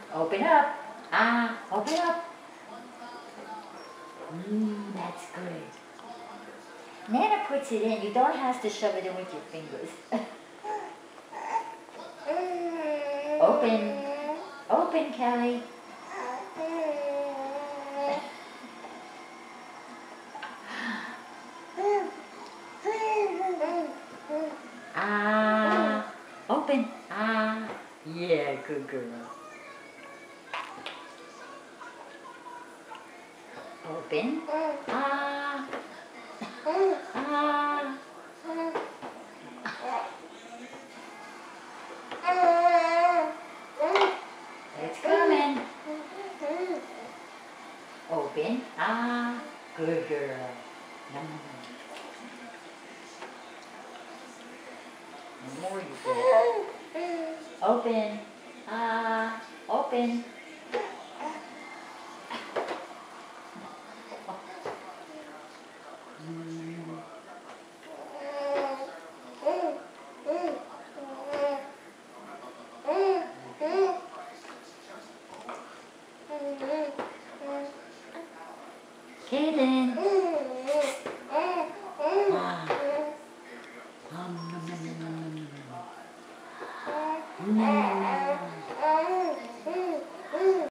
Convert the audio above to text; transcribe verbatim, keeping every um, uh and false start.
Open up. Ah, open up. Mmm, that's good. Nana puts it in. You don't have to shove it in with your fingers. Open. Open, Kelly. Ah. Open. Ah. Yeah, good girl. Open. Ah. Ah. It's coming. Open. Ah. Good girl. Nom, nom, nom. More you get. Open. Ah. Open. Kaden. Ah. Nom, nom, nom, nom, nom, nom, nom. Mm.